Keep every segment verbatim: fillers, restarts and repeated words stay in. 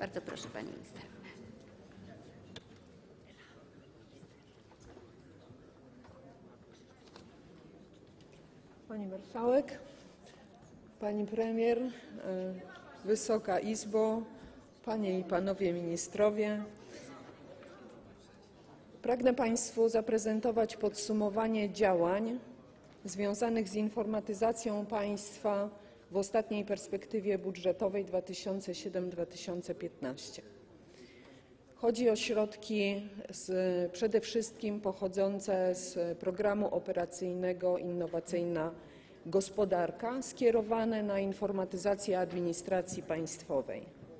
Bardzo proszę, pani minister. Pani Marszałek, Pani Premier, Wysoka Izbo, Panie i Panowie Ministrowie. Pragnę Państwu zaprezentować podsumowanie działań związanych z informatyzacją państwa w ostatniej perspektywie budżetowej dwa tysiące siódmy do dwa tysiące piętnastego. Chodzi o środki z, przede wszystkim pochodzące z programu operacyjnego Innowacyjna Gospodarka, skierowane na informatyzację administracji państwowej.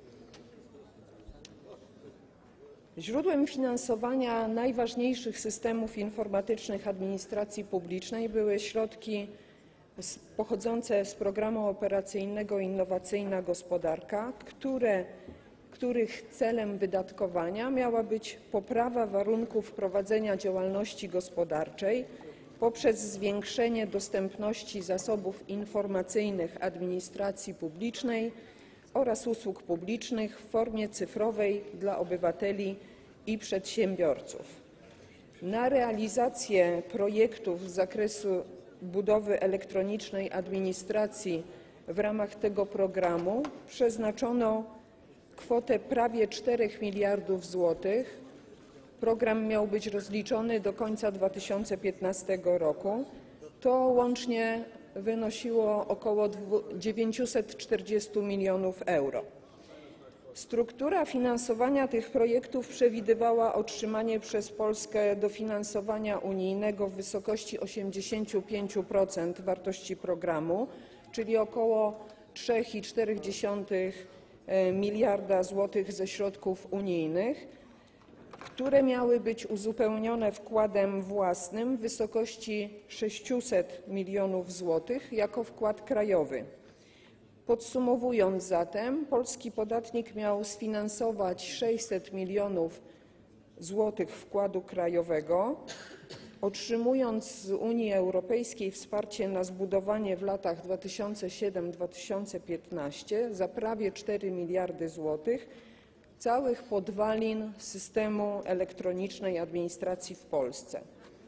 Źródłem finansowania najważniejszych systemów informatycznych administracji publicznej były środki pochodzące z programu operacyjnego Innowacyjna Gospodarka, które, których celem wydatkowania miała być poprawa warunków prowadzenia działalności gospodarczej poprzez zwiększenie dostępności zasobów informacyjnych administracji publicznej oraz usług publicznych w formie cyfrowej dla obywateli i przedsiębiorców. Na realizację projektów z zakresu budowy elektronicznej administracji w ramach tego programu przeznaczono kwotę prawie czterech miliardów złotych. Program miał być rozliczony do końca dwa tysiące piętnastego roku. To łącznie wynosiło około dziewięćset czterdzieści milionów euro. Struktura finansowania tych projektów przewidywała otrzymanie przez Polskę dofinansowania unijnego w wysokości osiemdziesiąt pięć procent wartości programu, czyli około trzy i cztery miliarda złotych ze środków unijnych, które miały być uzupełnione wkładem własnym w wysokości sześćset milionów złotych jako wkład krajowy. Podsumowując zatem, polski podatnik miał sfinansować sześćset milionów złotych wkładu krajowego, otrzymując z Unii Europejskiej wsparcie na zbudowanie w latach dwa tysiące siódmy do dwa tysiące piętnastego za prawie cztery miliardy złotych całych podwalin systemu elektronicznej administracji w Polsce.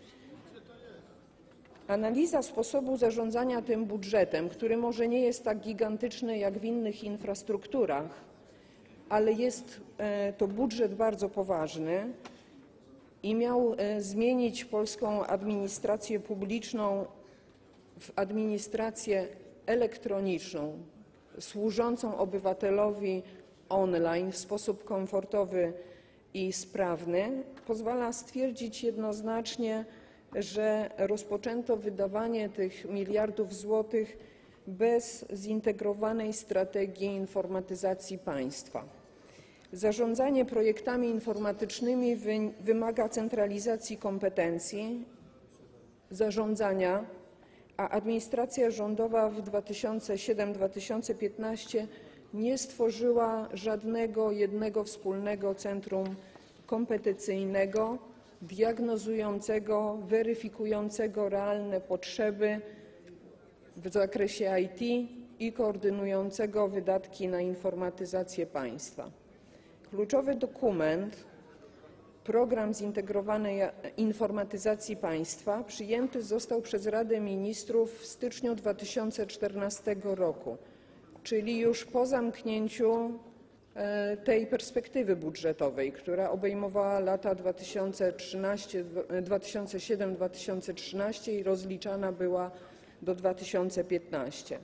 Analiza sposobu zarządzania tym budżetem, który może nie jest tak gigantyczny jak w innych infrastrukturach, ale jest to budżet bardzo poważny i miał zmienić polską administrację publiczną w administrację elektroniczną, służącą obywatelowi online w sposób komfortowy i sprawny, pozwala stwierdzić jednoznacznie, że rozpoczęto wydawanie tych miliardów złotych bez zintegrowanej strategii informatyzacji państwa. Zarządzanie projektami informatycznymi wymaga centralizacji kompetencji zarządzania, a administracja rządowa w dwa tysiące siódmym do dwa tysiące piętnastego nie stworzyła żadnego jednego wspólnego centrum kompetencyjnego, diagnozującego, weryfikującego realne potrzeby w zakresie I T i koordynującego wydatki na informatyzację państwa. Kluczowy dokument, Program Zintegrowanej Informatyzacji Państwa, przyjęty został przez Radę Ministrów w styczniu dwa tysiące czternastego roku, czyli już po zamknięciu tej perspektywy budżetowej, która obejmowała lata dwa tysiące siódmy do dwa tysiące trzynastego i rozliczana była do dwa tysiące piętnastego.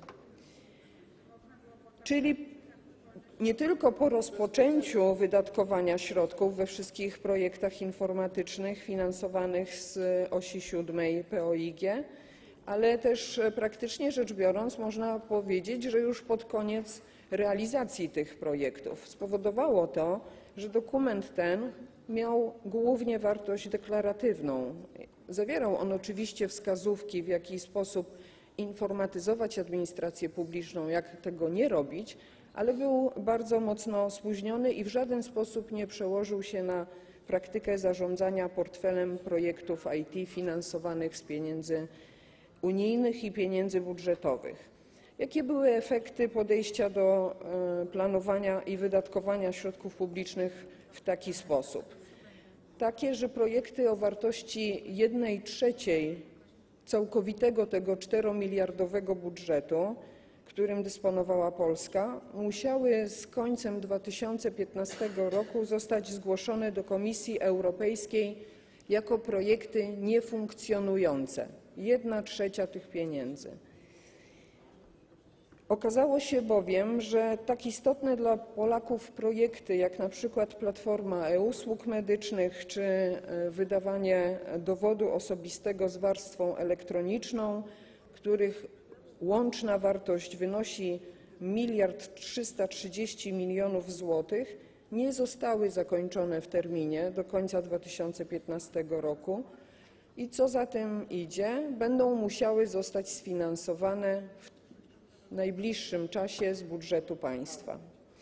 Czyli nie tylko po rozpoczęciu wydatkowania środków we wszystkich projektach informatycznych finansowanych z osi siódmej P O I G, ale też praktycznie rzecz biorąc można powiedzieć, że już pod koniec realizacji tych projektów. Spowodowało to, że dokument ten miał głównie wartość deklaratywną. Zawierał on oczywiście wskazówki, w jaki sposób informatyzować administrację publiczną, jak tego nie robić, ale był bardzo mocno spóźniony i w żaden sposób nie przełożył się na praktykę zarządzania portfelem projektów I T finansowanych z pieniędzy unijnych i pieniędzy budżetowych. Jakie były efekty podejścia do planowania i wydatkowania środków publicznych w taki sposób? Takie, że projekty o wartości jednej trzeciej całkowitego tego czteromiliardowego budżetu, którym dysponowała Polska, musiały z końcem dwa tysiące piętnastego roku zostać zgłoszone do Komisji Europejskiej jako projekty niefunkcjonujące. Jedna trzecia tych pieniędzy. Okazało się bowiem, że tak istotne dla Polaków projekty jak na przykład Platforma e-usług medycznych czy wydawanie dowodu osobistego z warstwą elektroniczną, których łączna wartość wynosi miliard trzysta trzydzieści milionów złotych, nie zostały zakończone w terminie do końca dwa tysiące piętnastego roku i co za tym idzie, będą musiały zostać sfinansowane w najbliższym czasie z budżetu państwa.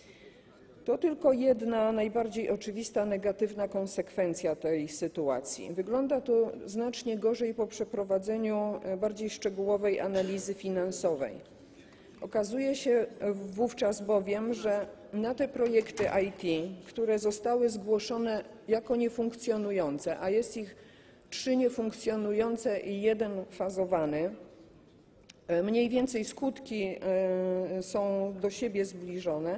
To tylko jedna, najbardziej oczywista negatywna konsekwencja tej sytuacji. Wygląda to znacznie gorzej po przeprowadzeniu bardziej szczegółowej analizy finansowej. Okazuje się wówczas bowiem, że na te projekty I T, które zostały zgłoszone jako niefunkcjonujące, a jest ich trzy niefunkcjonujące i jeden fazowany, mniej więcej skutki są do siebie zbliżone.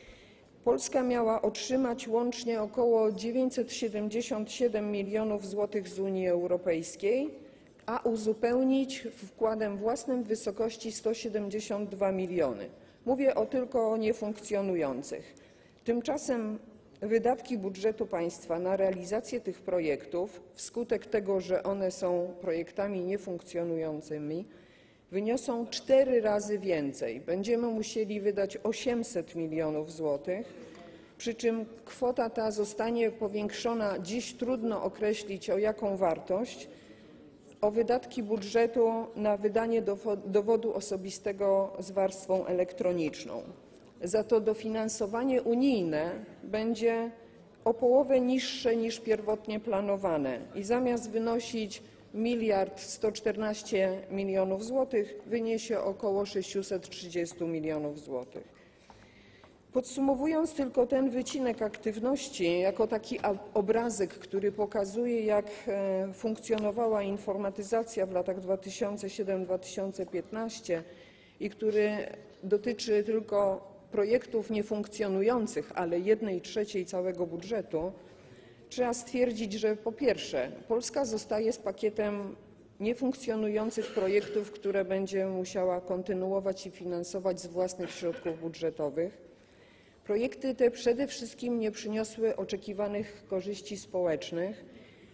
Polska miała otrzymać łącznie około dziewięćset siedemdziesiąt siedem milionów złotych z Unii Europejskiej, a uzupełnić wkładem własnym w wysokości sto siedemdziesiąt dwa miliony. Mówię o tylko o niefunkcjonujących. Tymczasem wydatki budżetu państwa na realizację tych projektów, wskutek tego, że one są projektami niefunkcjonującymi, wyniosą cztery razy więcej. Będziemy musieli wydać osiemset milionów złotych, przy czym kwota ta zostanie powiększona, dziś trudno określić o jaką wartość, o wydatki budżetu na wydanie dowodu osobistego z warstwą elektroniczną. Za to dofinansowanie unijne będzie o połowę niższe niż pierwotnie planowane i zamiast wynosić miliard sto czternaście milionów złotych wyniesie około sześćset trzydzieści milionów złotych. Podsumowując tylko ten wycinek aktywności jako taki obrazek, który pokazuje, jak funkcjonowała informatyzacja w latach dwa tysiące siódmym do dwa tysiące piętnastego i który dotyczy tylko projektów niefunkcjonujących, ale jednej trzeciej całego budżetu, trzeba stwierdzić, że po pierwsze Polska zostaje z pakietem niefunkcjonujących projektów, które będzie musiała kontynuować i finansować z własnych środków budżetowych. Projekty te przede wszystkim nie przyniosły oczekiwanych korzyści społecznych.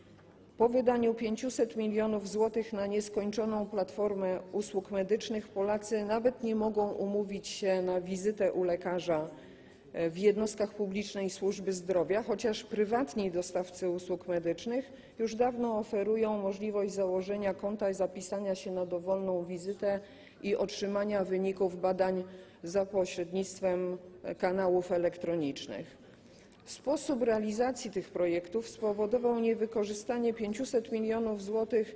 Po wydaniu pięciuset milionów złotych na nieskończoną platformę usług medycznych Polacy nawet nie mogą umówić się na wizytę u lekarza w jednostkach publicznej służby zdrowia, chociaż prywatni dostawcy usług medycznych już dawno oferują możliwość założenia konta i zapisania się na dowolną wizytę i otrzymania wyników badań za pośrednictwem kanałów elektronicznych. Sposób realizacji tych projektów spowodował niewykorzystanie pięciuset milionów złotych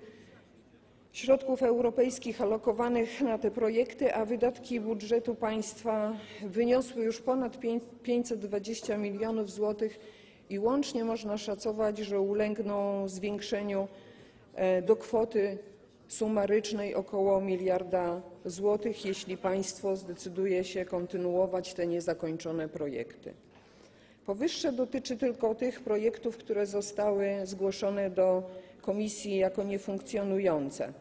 środków europejskich alokowanych na te projekty, a wydatki budżetu państwa wyniosły już ponad pięćset dwadzieścia milionów złotych i łącznie można szacować, że ulegną zwiększeniu do kwoty sumarycznej około miliarda złotych, jeśli państwo zdecyduje się kontynuować te niezakończone projekty. Powyższe dotyczy tylko tych projektów, które zostały zgłoszone do komisji jako niefunkcjonujące.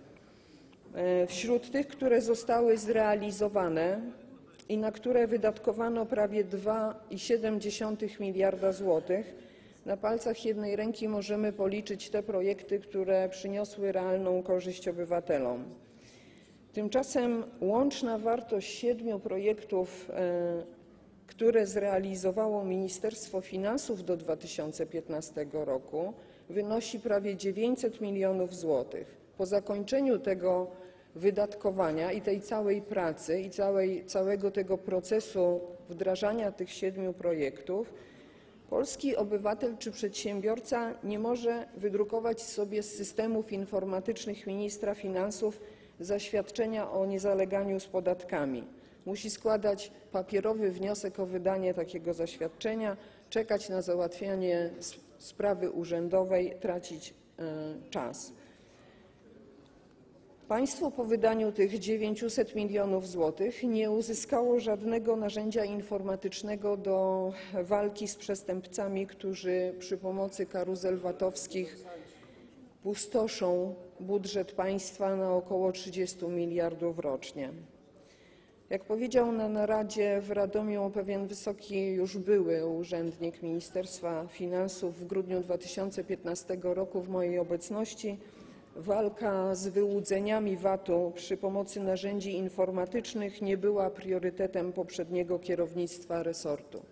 Wśród tych, które zostały zrealizowane i na które wydatkowano prawie dwa i siedem dziesiątych miliarda złotych, na palcach jednej ręki możemy policzyć te projekty, które przyniosły realną korzyść obywatelom. Tymczasem łączna wartość siedmiu projektów, które zrealizowało Ministerstwo Finansów do dwa tysiące piętnastego roku, wynosi prawie dziewięćset milionów złotych. Po zakończeniu tego wydatkowania i tej całej pracy i całej, całego tego procesu wdrażania tych siedmiu projektów polski obywatel czy przedsiębiorca nie może wydrukować sobie z systemów informatycznych ministra finansów zaświadczenia o niezaleganiu z podatkami. Musi składać papierowy wniosek o wydanie takiego zaświadczenia, czekać na załatwianie sprawy urzędowej, tracić czas. Państwo po wydaniu tych dziewięciuset milionów złotych nie uzyskało żadnego narzędzia informatycznego do walki z przestępcami, którzy przy pomocy karuzel VAT-owskich pustoszą budżet państwa na około trzydzieści miliardów rocznie. Jak powiedział na naradzie w Radomiu pewien wysoki już były urzędnik Ministerstwa Finansów w grudniu dwa tysiące piętnastego roku w mojej obecności, walka z wyłudzeniami VAT-u przy pomocy narzędzi informatycznych nie była priorytetem poprzedniego kierownictwa resortu.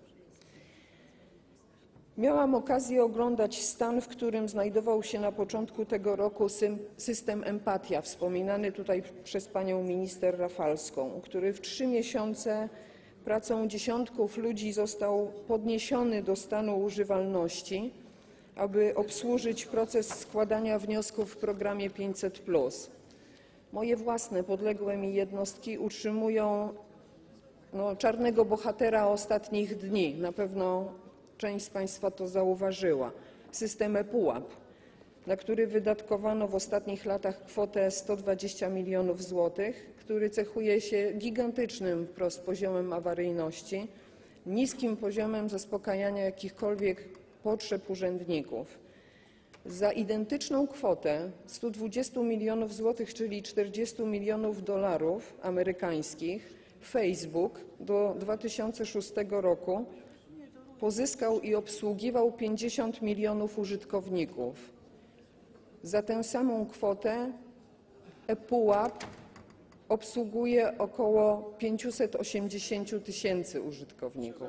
Miałam okazję oglądać stan, w którym znajdował się na początku tego roku system Empatia, wspominany tutaj przez panią minister Rafalską, który w trzy miesiące pracą dziesiątków ludzi został podniesiony do stanu używalności, aby obsłużyć proces składania wniosków w programie pięćset plus. Moje własne podległe mi jednostki utrzymują no, czarnego bohatera ostatnich dni. Na pewno część z państwa to zauważyła. System ePUAP, na który wydatkowano w ostatnich latach kwotę sto dwadzieścia milionów złotych, który cechuje się gigantycznym wprost poziomem awaryjności, niskim poziomem zaspokajania jakichkolwiek potrzeb urzędników. Za identyczną kwotę sto dwadzieścia milionów złotych, czyli czterdzieści milionów dolarów amerykańskich, Facebook do dwa tysiące szóstego roku pozyskał i obsługiwał pięćdziesiąt milionów użytkowników. Za tę samą kwotę ePUAP obsługuje około pięćset osiemdziesiąt tysięcy użytkowników.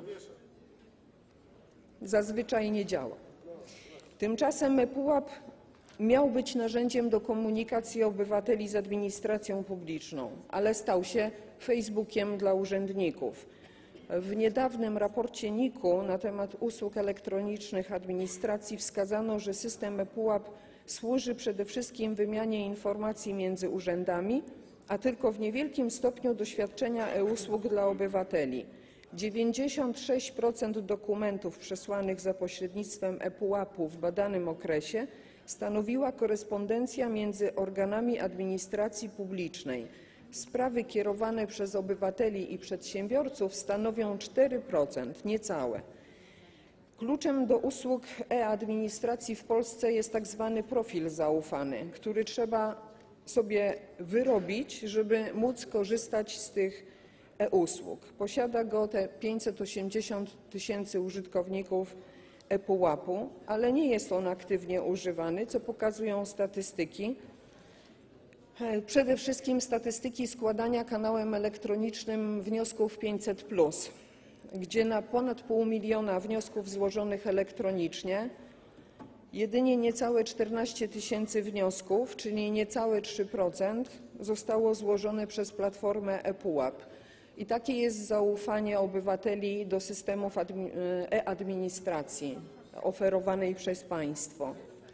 Zazwyczaj nie działa. Tymczasem ePUAP miał być narzędziem do komunikacji obywateli z administracją publiczną, ale stał się Facebookiem dla urzędników. W niedawnym raporcie N I K u na temat usług elektronicznych administracji wskazano, że system ePUAP służy przede wszystkim wymianie informacji między urzędami, a tylko w niewielkim stopniu do świadczenia e-usług dla obywateli. dziewięćdziesiąt sześć procent dokumentów przesłanych za pośrednictwem ePUAP-u w badanym okresie stanowiła korespondencja między organami administracji publicznej. Sprawy kierowane przez obywateli i przedsiębiorców stanowią cztery procent, niecałe. Kluczem do usług e-administracji w Polsce jest tak zwany profil zaufany, który trzeba sobie wyrobić, żeby móc korzystać z tych e-usług. Posiada go te pięćset osiemdziesiąt tysięcy użytkowników ePUAP-u, ale nie jest on aktywnie używany, co pokazują statystyki. Przede wszystkim statystyki składania kanałem elektronicznym wniosków pięćset plus, gdzie na ponad pół miliona wniosków złożonych elektronicznie jedynie niecałe czternaście tysięcy wniosków, czyli niecałe trzy procent, zostało złożone przez platformę ePUAP. I takie jest zaufanie obywateli do systemów e-administracji oferowanej przez państwo.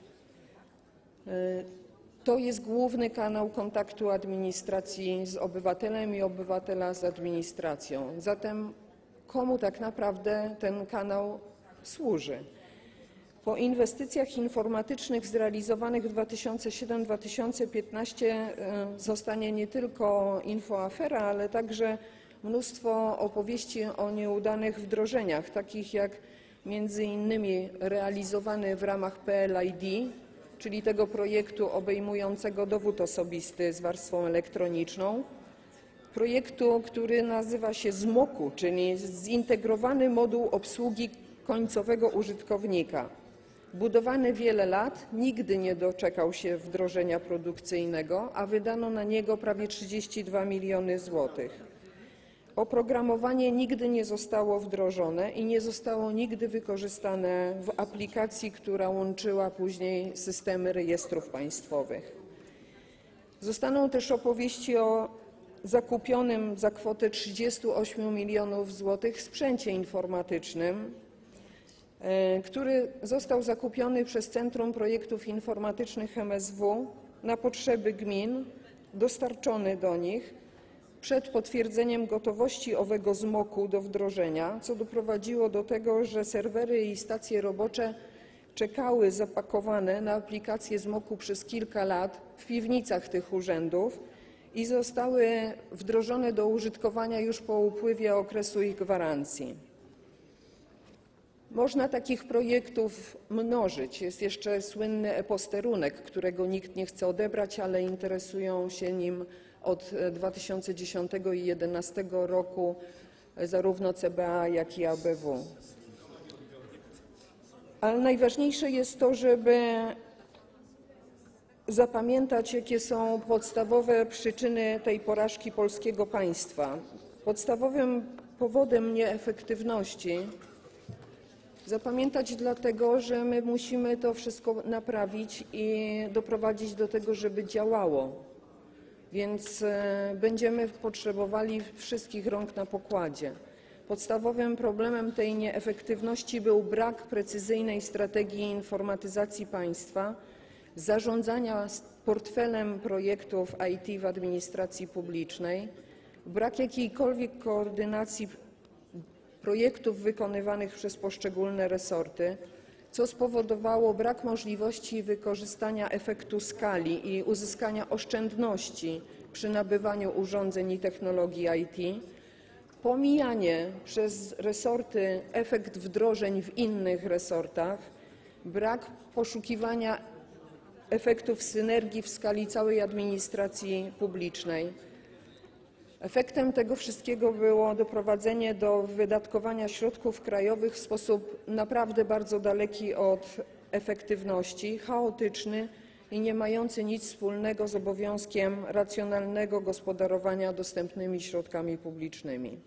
To jest główny kanał kontaktu administracji z obywatelem i obywatela z administracją. Zatem komu tak naprawdę ten kanał służy? Po inwestycjach informatycznych zrealizowanych w dwa tysiące siódmym do dwa tysiące piętnastego zostanie nie tylko infoafera, ale także mnóstwo opowieści o nieudanych wdrożeniach, takich jak między innymi realizowany w ramach P L I D, czyli tego projektu obejmującego dowód osobisty z warstwą elektroniczną, projektu, który nazywa się zmoku, czyli zintegrowany moduł obsługi końcowego użytkownika. Budowany wiele lat, nigdy nie doczekał się wdrożenia produkcyjnego, a wydano na niego prawie trzydzieści dwa miliony złotych. Oprogramowanie nigdy nie zostało wdrożone i nie zostało nigdy wykorzystane w aplikacji, która łączyła później systemy rejestrów państwowych. Zostaną też opowieści o zakupionym za kwotę trzydziestu ośmiu milionów złotych sprzęcie informatycznym, który został zakupiony przez Centrum Projektów Informatycznych M S W na potrzeby gmin dostarczony do nich przed potwierdzeniem gotowości owego zmoku do wdrożenia, co doprowadziło do tego, że serwery i stacje robocze czekały zapakowane na aplikację zmoku przez kilka lat w piwnicach tych urzędów i zostały wdrożone do użytkowania już po upływie okresu ich gwarancji. Można takich projektów mnożyć. Jest jeszcze słynny e-posterunek, którego nikt nie chce odebrać, ale interesują się nim od dwa tysiące dziesiątego i dwa tysiące jedenastego roku zarówno C B A, jak i A B W. Ale najważniejsze jest to, żeby zapamiętać, jakie są podstawowe przyczyny tej porażki polskiego państwa. Podstawowym powodem nieefektywności zapamiętać dlatego, że my musimy to wszystko naprawić i doprowadzić do tego, żeby działało. Więc będziemy potrzebowali wszystkich rąk na pokładzie. Podstawowym problemem tej nieefektywności był brak precyzyjnej strategii informatyzacji państwa, zarządzania portfelem projektów I T w administracji publicznej, brak jakiejkolwiek koordynacji projektów wykonywanych przez poszczególne resorty, co spowodowało brak możliwości wykorzystania efektu skali i uzyskania oszczędności przy nabywaniu urządzeń i technologii I T, pomijanie przez resorty efekt wdrożeń w innych resortach, brak poszukiwania efektów synergii w skali całej administracji publicznej. Efektem tego wszystkiego było doprowadzenie do wydatkowania środków krajowych w sposób naprawdę bardzo daleki od efektywności, chaotyczny i nie mający nic wspólnego z obowiązkiem racjonalnego gospodarowania dostępnymi środkami publicznymi.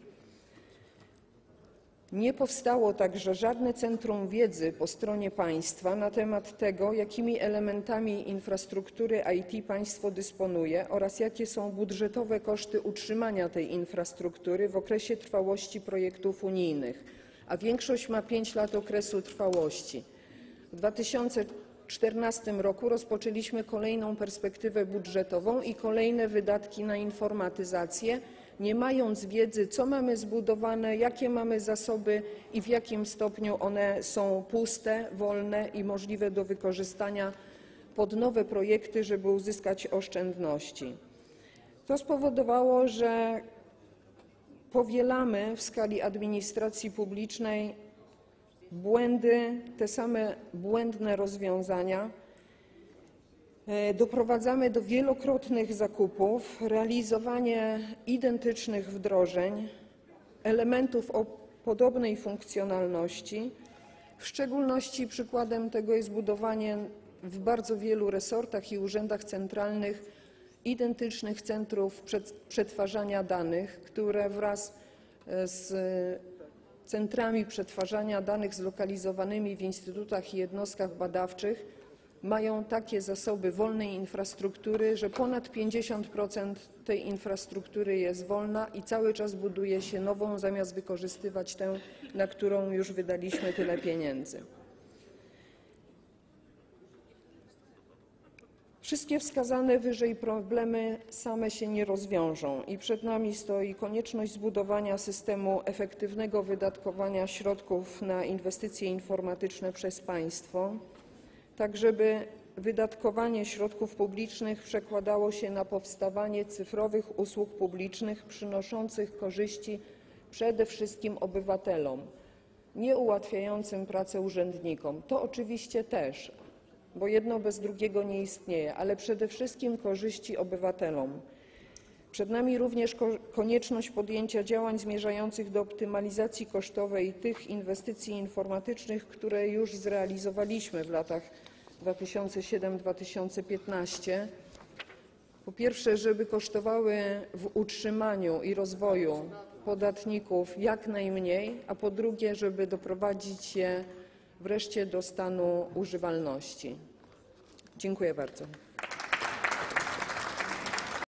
Nie powstało także żadne centrum wiedzy po stronie państwa na temat tego, jakimi elementami infrastruktury I T państwo dysponuje oraz jakie są budżetowe koszty utrzymania tej infrastruktury w okresie trwałości projektów unijnych, a większość ma pięć lat okresu trwałości. W dwa tysiące czternastym roku rozpoczęliśmy kolejną perspektywę budżetową i kolejne wydatki na informatyzację, nie mając wiedzy, co mamy zbudowane, jakie mamy zasoby i w jakim stopniu one są puste, wolne i możliwe do wykorzystania pod nowe projekty, żeby uzyskać oszczędności. To spowodowało, że powielamy w skali administracji publicznej błędy, te same błędne rozwiązania. Doprowadzamy do wielokrotnych zakupów, realizowanie identycznych wdrożeń, elementów o podobnej funkcjonalności. W szczególności przykładem tego jest budowanie w bardzo wielu resortach i urzędach centralnych identycznych centrów przetwarzania danych, które wraz z centrami przetwarzania danych zlokalizowanymi w instytutach i jednostkach badawczych mają takie zasoby wolnej infrastruktury, że ponad pięćdziesiąt procent tej infrastruktury jest wolna i cały czas buduje się nową, zamiast wykorzystywać tę, na którą już wydaliśmy tyle pieniędzy. Wszystkie wskazane wyżej problemy same się nie rozwiążą i przed nami stoi konieczność zbudowania systemu efektywnego wydatkowania środków na inwestycje informatyczne przez państwo, tak żeby wydatkowanie środków publicznych przekładało się na powstawanie cyfrowych usług publicznych przynoszących korzyści przede wszystkim obywatelom, nie ułatwiającym pracę urzędnikom. To oczywiście też, bo jedno bez drugiego nie istnieje, ale przede wszystkim korzyści obywatelom. Przed nami również konieczność podjęcia działań zmierzających do optymalizacji kosztowej tych inwestycji informatycznych, które już zrealizowaliśmy w latach dwa tysiące siódmym do dwa tysiące piętnastego. Po pierwsze, żeby kosztowały w utrzymaniu i rozwoju podatników jak najmniej, a po drugie, żeby doprowadzić je wreszcie do stanu używalności. Dziękuję bardzo.